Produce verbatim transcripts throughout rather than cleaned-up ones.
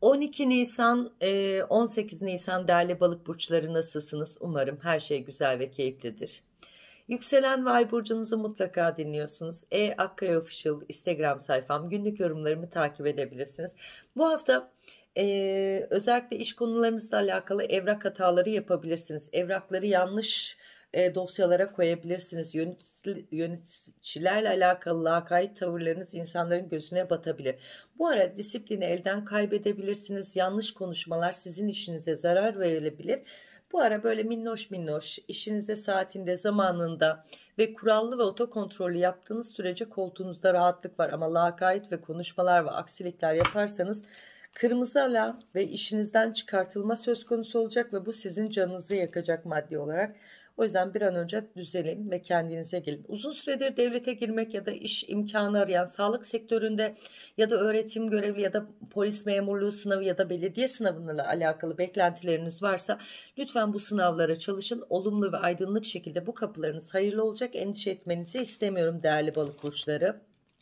on iki Nisan, e, on sekiz Nisan değerli balık burçları nasılsınız? Umarım her şey güzel ve keyiflidir. Yükselen ve ay burcunuzu mutlaka dinliyorsunuz. E Akkaya Official Instagram sayfam, günlük yorumlarımı takip edebilirsiniz. Bu hafta e, özellikle iş konularınızla alakalı evrak hataları yapabilirsiniz. Evrakları yanlış e, dosyalara koyabilirsiniz. Yönet- yöneticilerle alakalı lakayt tavırlarınız insanların gözüne batabilir. Bu ara disiplini elden kaybedebilirsiniz. Yanlış konuşmalar sizin işinize zarar verebilir. Bu ara böyle minnoş minnoş işinizde, saatinde, zamanında ve kurallı ve otokontrollü yaptığınız sürece koltuğunuzda rahatlık var. Ama lakayt ve konuşmalar ve aksilikler yaparsanız kırmızı alarm ve işinizden çıkartılma söz konusu olacak ve bu sizin canınızı yakacak maddi olarak. O yüzden bir an önce düzelin ve kendinize gelin. Uzun süredir devlete girmek ya da iş imkanı arayan, sağlık sektöründe ya da öğretim görevli ya da polis memurluğu sınavı ya da belediye sınavıyla alakalı beklentileriniz varsa lütfen bu sınavlara çalışın. Olumlu ve aydınlık şekilde bu kapılarınız hayırlı olacak. Endişe etmenizi istemiyorum değerli balık burçları.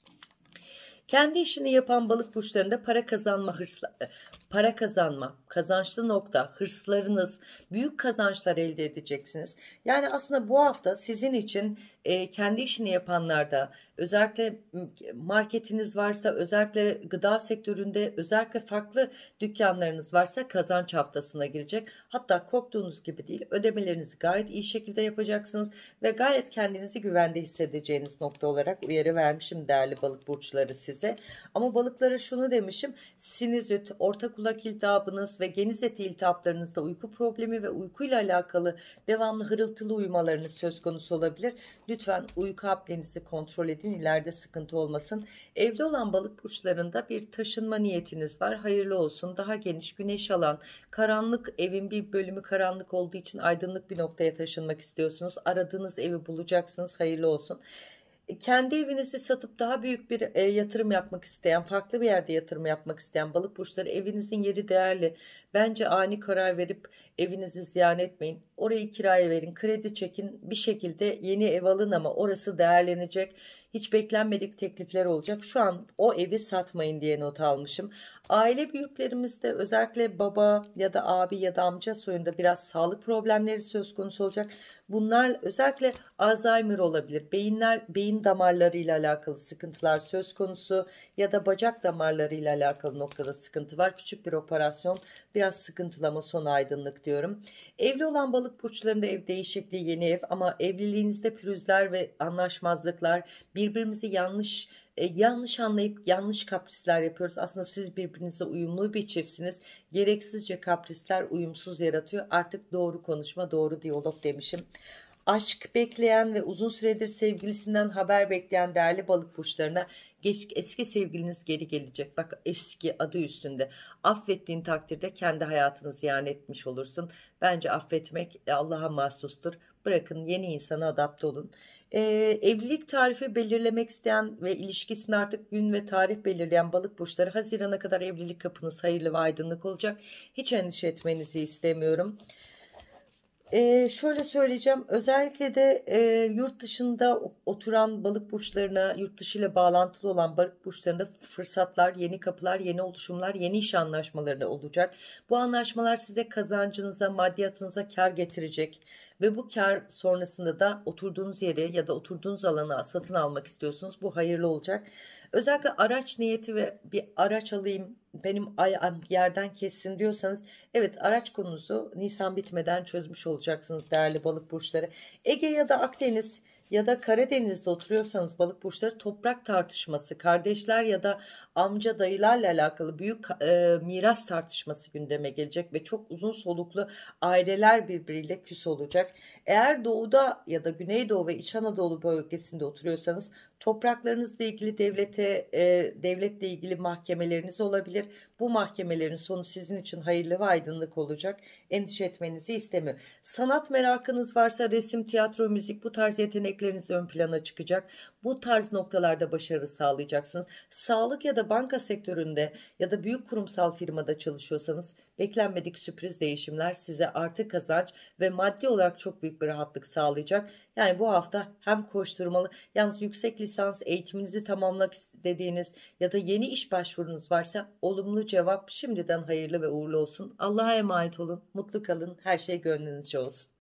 Kendi işini yapan balık burçlarında para kazanma hırsla, para kazanma, kazançlı nokta, hırslarınız, büyük kazançlar elde edeceksiniz. Yani aslında bu hafta sizin için e, kendi işini yapanlarda, özellikle marketiniz varsa, özellikle gıda sektöründe, özellikle farklı dükkanlarınız varsa kazanç haftasına girecek. Hatta korktuğunuz gibi değil, ödemelerinizi gayet iyi şekilde yapacaksınız ve gayet kendinizi güvende hissedeceğiniz nokta olarak uyarı vermişim değerli balık burçları size. Ama balıklara şunu demişim: sinüzit, orta kulak iltihabınız ve geniz eti iltihaplarınızda uyku problemi ve uykuyla alakalı devamlı hırıltılı uyumalarınız söz konusu olabilir. Lütfen uyku apnenizi kontrol edin, ileride sıkıntı olmasın. Evli olan balık burçlarında bir taşınma niyetiniz var. Hayırlı olsun. Daha geniş güneş alan, karanlık, evin bir bölümü karanlık olduğu için aydınlık bir noktaya taşınmak istiyorsunuz. Aradığınız evi bulacaksınız. Hayırlı olsun. Kendi evinizi satıp daha büyük bir e, yatırım yapmak isteyen, farklı bir yerde yatırım yapmak isteyen balık burçları, evinizin yeri değerli. Bence ani karar verip evinizi ziyan etmeyin. Orayı kiraya verin, kredi çekin, bir şekilde yeni ev alın ama orası değerlenecek. Hiç beklenmedik teklifler olacak. Şu an o evi satmayın diye not almışım. Aile büyüklerimizde özellikle baba ya da abi ya da amca soyunda biraz sağlık problemleri söz konusu olacak. Bunlar özellikle Alzheimer olabilir. Beyinler, beyin damarlarıyla alakalı sıkıntılar söz konusu ya da bacak damarlarıyla alakalı noktada sıkıntı var. Küçük bir operasyon, biraz sıkıntılama, son aydınlık diyorum. Evli olan balık burçlarında ev değişikliği, yeni ev, ama evliliğinizde pürüzler ve anlaşmazlıklar, birbirimizi yanlış e, yanlış anlayıp yanlış kaprisler yapıyoruz. Aslında siz birbirinize uyumlu bir çiftsiniz. Gereksizce kaprisler uyumsuz yaratıyor. Artık doğru konuşma, doğru diyalog demişim. Aşk bekleyen ve uzun süredir sevgilisinden haber bekleyen değerli balık burçlarına geç, eski sevgiliniz geri gelecek. Bak, eski adı üstünde. Affettiğin takdirde kendi hayatını ziyan etmiş olursun. Bence affetmek Allah'a mahsustur. Bırakın yeni insana adapte olun. Ee, evlilik tarifi belirlemek isteyen ve ilişkisini artık gün ve tarih belirleyen balık burçları, Haziran'a kadar evlilik kapınız hayırlı ve aydınlık olacak. Hiç endişe etmenizi istemiyorum. Ee, şöyle söyleyeceğim, özellikle de e, yurt dışında oturan balık burçlarına, yurt dışı ile bağlantılı olan balık burçlarında fırsatlar, yeni kapılar, yeni oluşumlar, yeni iş anlaşmaları olacak. Bu anlaşmalar size kazancınıza, maddiyatınıza kar getirecek ve bu kar sonrasında da oturduğunuz yeri ya da oturduğunuz alanı satın almak istiyorsunuz. Bu hayırlı olacak. Özellikle araç niyeti ve bir araç alayım, benim ayağım yerden kessin diyorsanız, evet, araç konusu Nisan bitmeden çözmüş olacaksınız değerli balık burçları. Ege ya da Akdeniz ya da Karadeniz'de oturuyorsanız balık burçları, toprak tartışması, kardeşler ya da amca dayılarla alakalı büyük e, miras tartışması gündeme gelecek ve çok uzun soluklu aileler birbiriyle küs olacak. Eğer doğuda ya da Güneydoğu ve İç Anadolu bölgesinde oturuyorsanız topraklarınızla ilgili devlete, e, devletle ilgili mahkemeleriniz olabilir. Bu mahkemelerin sonu sizin için hayırlı ve aydınlık olacak. Endişe etmenizi istemiyorum. Sanat merakınız varsa, resim, tiyatro, müzik, bu tarz yetenekler istekleriniz ön plana çıkacak. Bu tarz noktalarda başarı sağlayacaksınız. Sağlık ya da banka sektöründe ya da büyük kurumsal firmada çalışıyorsanız beklenmedik sürpriz değişimler size artı kazanç ve maddi olarak çok büyük bir rahatlık sağlayacak. Yani bu hafta hem koşturmalı, yalnız yüksek lisans eğitiminizi tamamlamak istediğiniz ya da yeni iş başvurunuz varsa olumlu cevap şimdiden hayırlı ve uğurlu olsun. Allah'a emanet olun, mutlu kalın, her şey gönlünüzce olsun.